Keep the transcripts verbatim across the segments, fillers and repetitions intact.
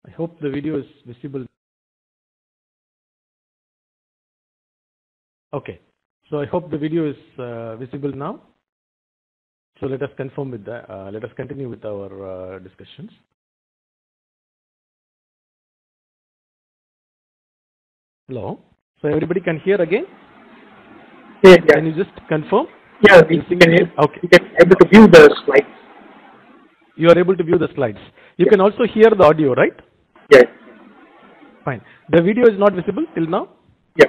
I hope the video is visible. Okay, so I hope the video is uh, visible now. So let us confirm with that. Uh, let us continue with our uh, discussions. Hello. So everybody can hear again? Yeah, yeah. Can you just confirm? Yeah, we can, okay. we can able to view the slides. You are able to view the slides. You yeah. can also hear the audio, right? Yes. Fine. The video is not visible till now? Yeah.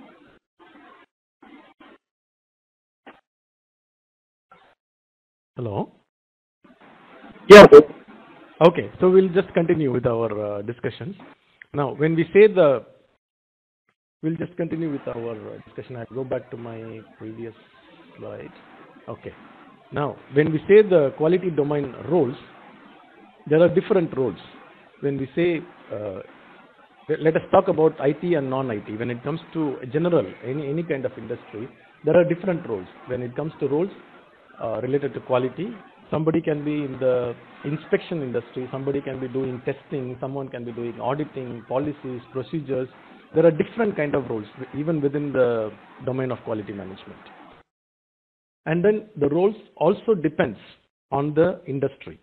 Hello? Yeah. Okay, so we'll just continue with our uh, discussions. Now, when we say the, we'll just continue with our discussion. I'll go back to my previous slide. Okay. Now, when we say the quality domain roles, there are different roles. When we say, uh, let us talk about I T and non-I T. When it comes to general, any, any kind of industry, there are different roles. When it comes to roles uh, related to quality, somebody can be in the inspection industry, somebody can be doing testing, someone can be doing auditing, policies, procedures. There are different kind of roles, even within the domain of quality management. And then the roles also depends on the industry.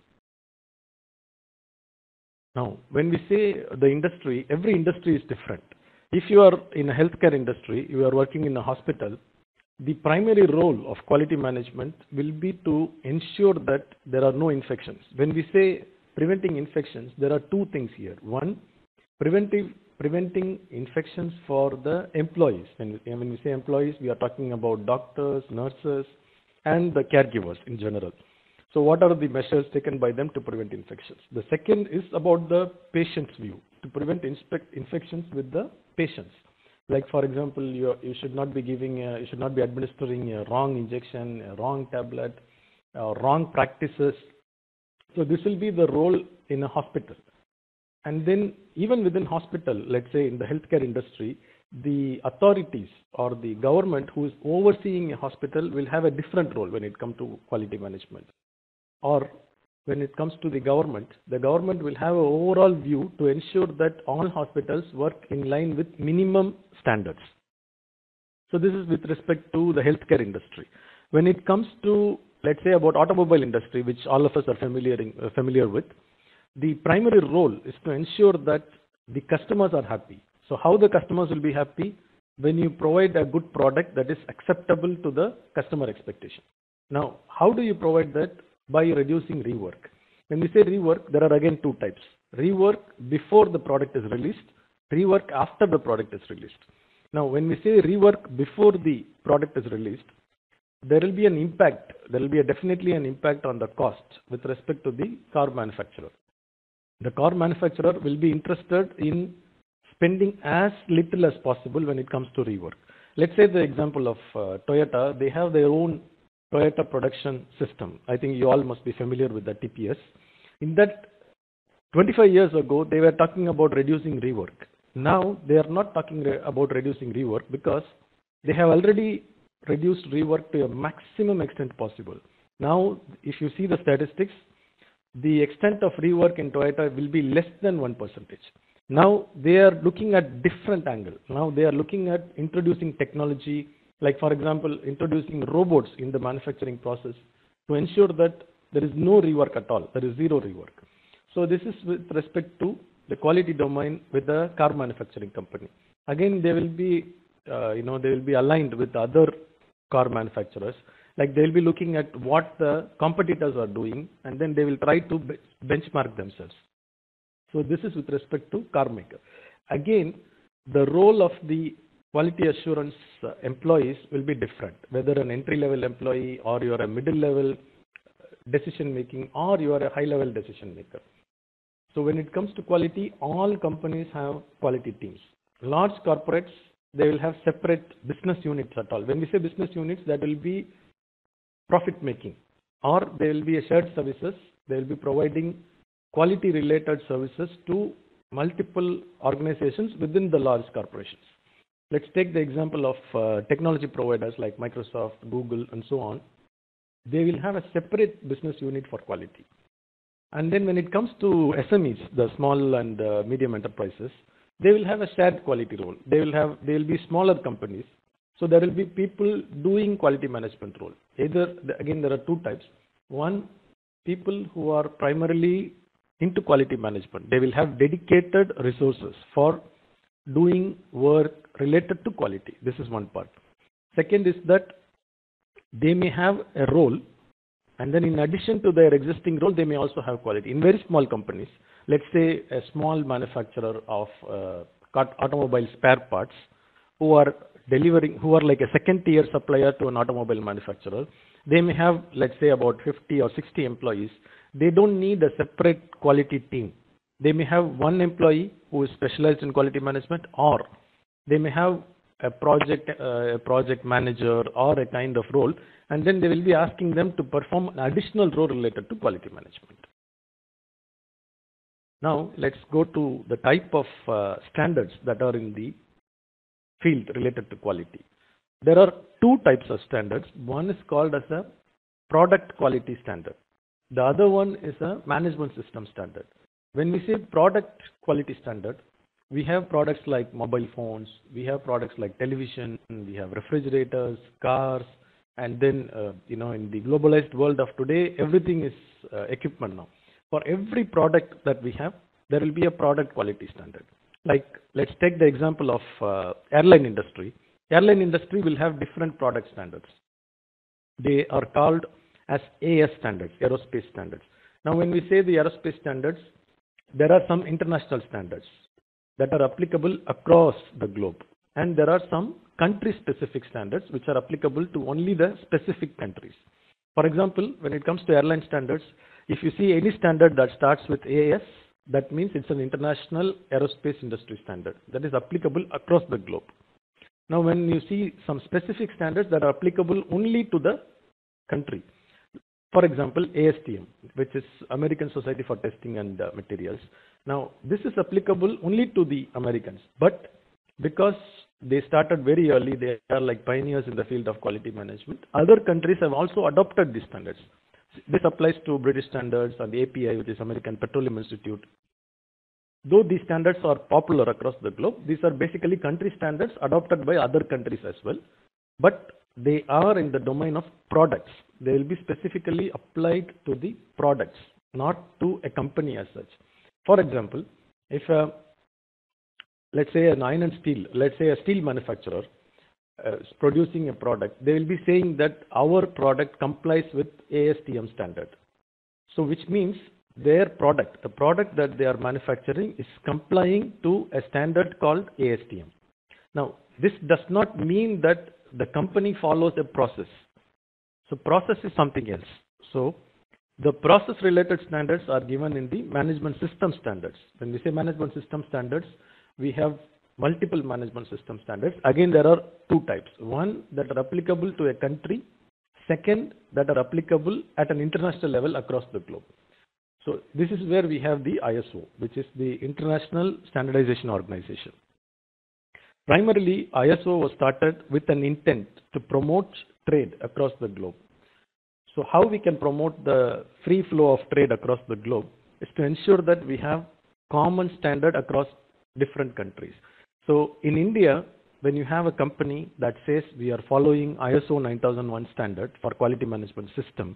Now, when we say the industry, every industry is different. If you are in a healthcare industry, you are working in a hospital, the primary role of quality management will be to ensure that there are no infections. When we say preventing infections, there are two things here. One, preventive, preventing infections for the employees. When we, when we say employees, we are talking about doctors, nurses, and the caregivers in general. So what are the measures taken by them to prevent infections? The second is about the patient's view, to prevent infections with the patients. Like for example, you, you should not be giving, a, you should not be administering a wrong injection, a wrong tablet, uh, wrong practices. So this will be the role in a hospital. And then even within hospital, let's say in the healthcare industry, the authorities or the government who is overseeing a hospital will have a different role when it comes to quality management. Or when it comes to the government, the government will have an overall view to ensure that all hospitals work in line with minimum standards. So this is with respect to the healthcare industry. When it comes to, let's say, about automobile industry, which all of us are familiar, uh, familiar with, the primary role is to ensure that the customers are happy. So how the customers will be happy? When you provide a good product that is acceptable to the customer expectation. Now, how do you provide that? By reducing rework. When we say rework, there are again two types. Rework before the product is released, rework after the product is released. Now, when we say rework before the product is released, there will be an impact, there will be a definitely an impact on the cost with respect to the car manufacturer. The car manufacturer will be interested in spending as little as possible when it comes to rework. Let's say the example of uh, Toyota, they have their own Toyota production system. I think you all must be familiar with the T P S. In that, twenty-five years ago, they were talking about reducing rework. Now, they are not talking re about reducing rework because they have already reduced rework to a maximum extent possible. Now, if you see the statistics, the extent of rework in Toyota will be less than one percent. Now, they are looking at different angle. Now, they are looking at introducing technology, like for example, introducing robots in the manufacturing process to ensure that there is no rework at all, there is zero rework. So this is with respect to the quality domain with the car manufacturing company. Again, they will be, uh, you know, they will be aligned with other car manufacturers. Like they will be looking at what the competitors are doing, and then they will try to benchmark themselves. So this is with respect to car maker. Again, the role of the quality assurance uh, employees will be different, whether an entry-level employee or you are a middle-level decision making or you are a high-level decision maker. So when it comes to quality, all companies have quality teams. Large corporates, they will have separate business units at all. When we say business units, that will be profit making, or there will be a shared services, they will be providing quality related services to multiple organizations within the large corporations. Let's take the example of uh, technology providers like Microsoft, Google, and so on. They will have a separate business unit for quality. And then when it comes to S M Es, the small and uh, medium enterprises, they will have a shared quality role. They will have, they will be smaller companies. So there will be people doing quality management role. Either, again, there are two types. One, people who are primarily into quality management. They will have dedicated resources for doing work related to quality. This is one part. Second is that they may have a role, and then in addition to their existing role, they may also have quality. In very small companies, let's say a small manufacturer of uh, automobile spare parts who are delivering, who are like a second tier supplier to an automobile manufacturer, they may have, let's say, about fifty or sixty employees. They don't need a separate quality team. They may have one employee who is specialized in quality management, or they may have a project, uh, a project manager or a kind of role, and then they will be asking them to perform an additional role related to quality management. Now, let's go to the type of uh, standards that are in the field related to quality. There are two types of standards. One is called as a product quality standard. The other one is a management system standard. When we say product quality standard, we have products like mobile phones, we have products like television, we have refrigerators, cars, and then, uh, you know, in the globalized world of today, everything is uh, equipment now. For every product that we have, there will be a product quality standard. Like, let's take the example of uh, airline industry. Airline industry will have different product standards. They are called as A S standards, aerospace standards. Now, when we say the aerospace standards, there are some international standards that are applicable across the globe. And there are some country-specific standards which are applicable to only the specific countries. For example, when it comes to airline standards, if you see any standard that starts with A S, that means it's an international aerospace industry standard that is applicable across the globe. Now, when you see some specific standards that are applicable only to the country, for example, A S T M, which is American Society for Testing and uh, Materials. Now, this is applicable only to the Americans, but because they started very early, they are like pioneers in the field of quality management. Other countries have also adopted these standards. This applies to British standards and the A P I, which is American Petroleum Institute. Though these standards are popular across the globe, these are basically country standards adopted by other countries as well. But they are in the domain of products. They will be specifically applied to the products, not to a company as such. For example, if a, let's say an iron and steel, let's say a steel manufacturer uh, is producing a product, they will be saying that our product complies with A S T M standard. So which means their product, the product that they are manufacturing is complying to a standard called A S T M. Now, this does not mean that the company follows a process. So process is something else. So the process related standards are given in the management system standards. When we say management system standards, we have multiple management system standards. Again, there are two types. One that are applicable to a country. Second, that are applicable at an international level across the globe. So this is where we have the I S O, which is the International Standardization Organization. Primarily, I S O was started with an intent to promote trade across the globe. So how we can promote the free flow of trade across the globe is to ensure that we have common standard across different countries. So in India, when you have a company that says we are following I S O nine thousand one standard for quality management system,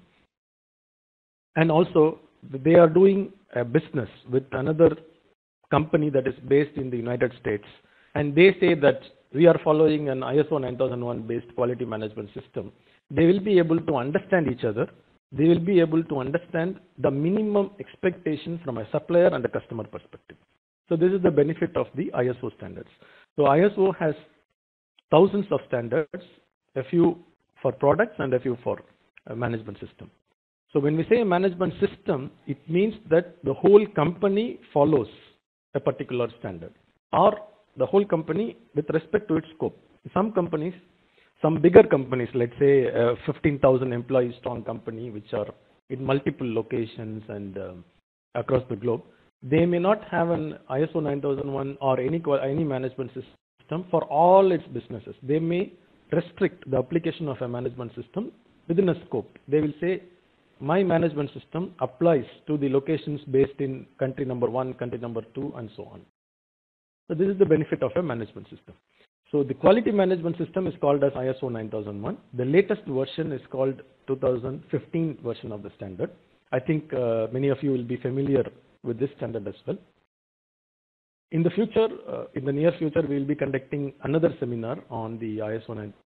and also they are doing a business with another company that is based in the United States, and they say that we are following an I S O nine thousand one based quality management system, they will be able to understand each other. They will be able to understand the minimum expectation from a supplier and a customer perspective. So this is the benefit of the I S O standards. So I S O has thousands of standards, a few for products and a few for a management system. So when we say a management system, it means that the whole company follows a particular standard, or the whole company with respect to its scope. Some companies, some bigger companies, let's say a fifteen thousand employee strong company, which are in multiple locations and um, across the globe, they may not have an I S O nine thousand one or any, any management system for all its businesses. They may restrict the application of a management system within a scope. They will say, my management system applies to the locations based in country number one, country number two, and so on. So this is the benefit of a management system. So the quality management system is called as I S O nine thousand one. The latest version is called two thousand fifteen version of the standard. I think uh, many of you will be familiar with this standard as well. In the future, uh, in the near future, we will be conducting another seminar on the I S O nine